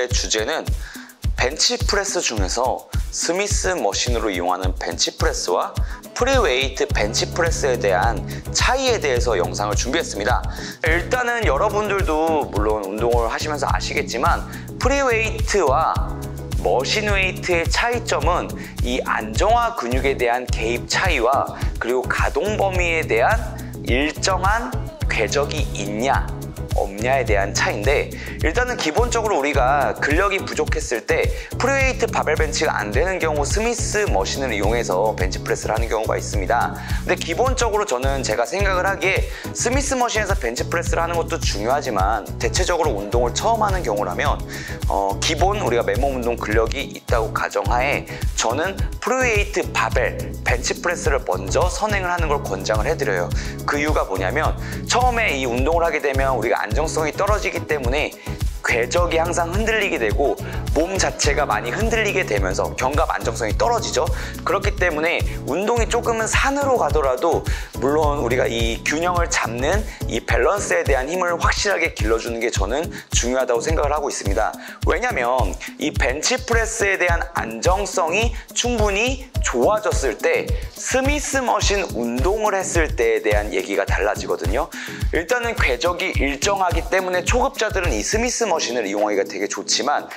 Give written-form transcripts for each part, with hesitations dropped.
오늘의 주제는 벤치프레스 중에서 스미스 머신으로 이용하는 벤치프레스와 프리웨이트 벤치프레스에 대한 차이에 대해서 영상을 준비했습니다. 일단은 여러분들도 물론 운동을 하시면서 아시겠지만 프리웨이트와 머신웨이트의 차이점은 이 안정화 근육에 대한 개입 차이와 그리고 가동 범위에 대한 일정한 궤적이 있냐 없냐에 대한 차이인데, 일단은 기본적으로 우리가 근력이 부족했을 때 프리웨이트 바벨 벤치가 안 되는 경우 스미스 머신을 이용해서 벤치프레스를 하는 경우가 있습니다. 근데 기본적으로 저는 제가 생각을 하기에 스미스 머신에서 벤치프레스를 하는 것도 중요하지만 대체적으로 운동을 처음 하는 경우라면 기본 우리가 맨몸 운동 근력이 있다고 가정하에 저는 프리웨이트 바벨 벤치프레스를 먼저 선행을 하는 걸 권장을 해드려요. 그 이유가 뭐냐면 처음에 이 운동을 하게 되면 우리가 안정성이 떨어지기 때문에 궤적이 항상 흔들리게 되고 몸 자체가 많이 흔들리게 되면서 견갑 안정성이 떨어지죠. 그렇기 때문에 운동이 조금은 산으로 가더라도 물론 우리가 이 균형을 잡는 이 밸런스에 대한 힘을 확실하게 길러주는 게 저는 중요하다고 생각을 하고 있습니다. 왜냐면 이 벤치프레스에 대한 안정성이 충분히 좋아졌을 때 스미스 머신 운동을 했을 때에 대한 얘기가 달라지거든요. 일단은 궤적이 일정하기 때문에 초급자들은 이 스미스 머신을 이용하기가 되게 좋지만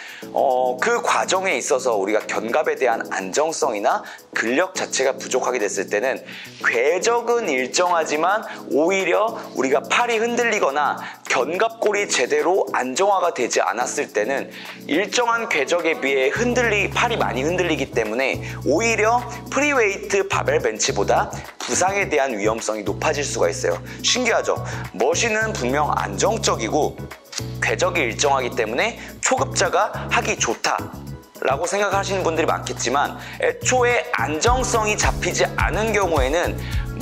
그 과정에 있어서 우리가 견갑에 대한 안정성이나 근력 자체가 부족하게 됐을 때는 궤적은 일정하지만 오히려 우리가 팔이 흔들리거나 견갑골이 제대로 안정화가 되지 않았을 때는 일정한 궤적에 비해 팔이 많이 흔들리기 때문에 오히려 프리웨이트 바벨 벤치보다 부상에 대한 위험성이 높아질 수가 있어요. 신기하죠? 머신은 분명 안정적이고 궤적이 일정하기 때문에 초급자가 하기 좋다 라고 생각하시는 분들이 많겠지만 애초에 안정성이 잡히지 않은 경우에는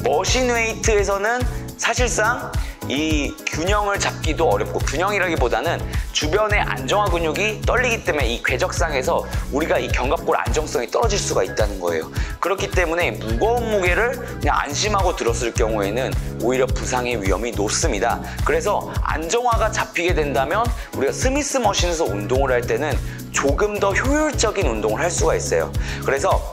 머신웨이트에서는 사실상 이 균형을 잡기도 어렵고, 균형이라기보다는 주변의 안정화 근육이 떨리기 때문에 이 궤적상에서 우리가 이 견갑골 안정성이 떨어질 수가 있다는 거예요. 그렇기 때문에 무거운 무게를 그냥 안심하고 들었을 경우에는 오히려 부상의 위험이 높습니다. 그래서 안정화가 잡히게 된다면 우리가 스미스 머신에서 운동을 할 때는 조금 더 효율적인 운동을 할 수가 있어요. 그래서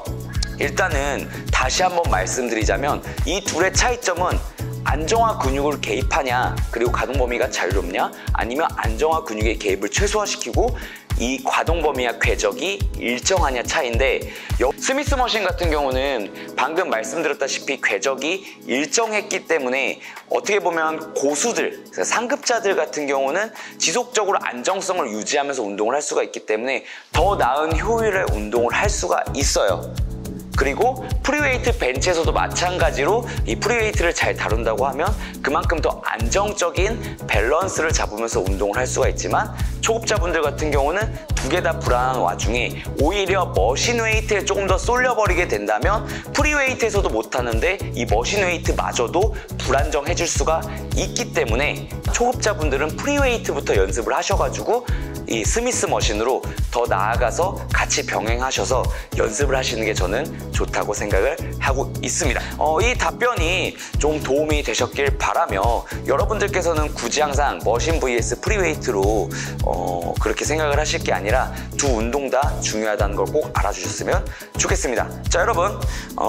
일단은 다시 한번 말씀드리자면 이 둘의 차이점은 안정화 근육을 개입하냐 그리고 가동 범위가 자유롭냐, 아니면 안정화 근육의 개입을 최소화시키고 이 가동 범위와 궤적이 일정하냐 차이인데, 스미스 머신 같은 경우는 방금 말씀드렸다시피 궤적이 일정했기 때문에 어떻게 보면 고수들, 상급자들 같은 경우는 지속적으로 안정성을 유지하면서 운동을 할 수가 있기 때문에 더 나은 효율의 운동을 할 수가 있어요. 그리고 프리웨이트 벤치에서도 마찬가지로 이 프리웨이트를 잘 다룬다고 하면 그만큼 더 안정적인 밸런스를 잡으면서 운동을 할 수가 있지만, 초급자분들 같은 경우는 두 개 다 불안한 와중에 오히려 머신웨이트에 조금 더 쏠려버리게 된다면 프리웨이트에서도 못하는데 이 머신웨이트마저도 불안정해질 수가 있기 때문에 초급자분들은 프리웨이트부터 연습을 하셔가지고 이 스미스 머신으로 더 나아가서 같이 병행하셔서 연습을 하시는 게 저는 좋다고 생각을 하고 있습니다. 이 답변이 좀 도움이 되셨길 바라며, 여러분들께서는 굳이 항상 머신 vs 프리웨이트로 그렇게 생각을 하실 게 아니라 두 운동 다 중요하다는 걸 꼭 알아주셨으면 좋겠습니다. 자, 여러분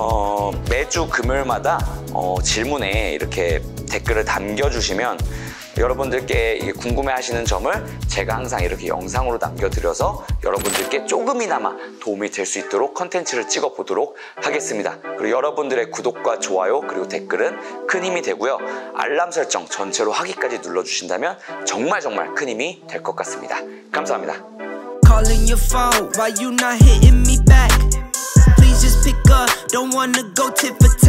매주 금요일마다 질문에 이렇게 댓글을 남겨주시면 여러분들께 궁금해하시는 점을 제가 항상 이렇게 영상으로 남겨드려서 여러분들께 조금이나마 도움이 될 수 있도록 컨텐츠를 찍어보도록 하겠습니다. 그리고 여러분들의 구독과 좋아요 그리고 댓글은 큰 힘이 되고요. 알람 설정 전체로 하기까지 눌러주신다면 정말 큰 힘이 될 것 같습니다. 감사합니다. Calling your phone, why you not hitting me back? Please just pick up, don't wanna go tit for tat.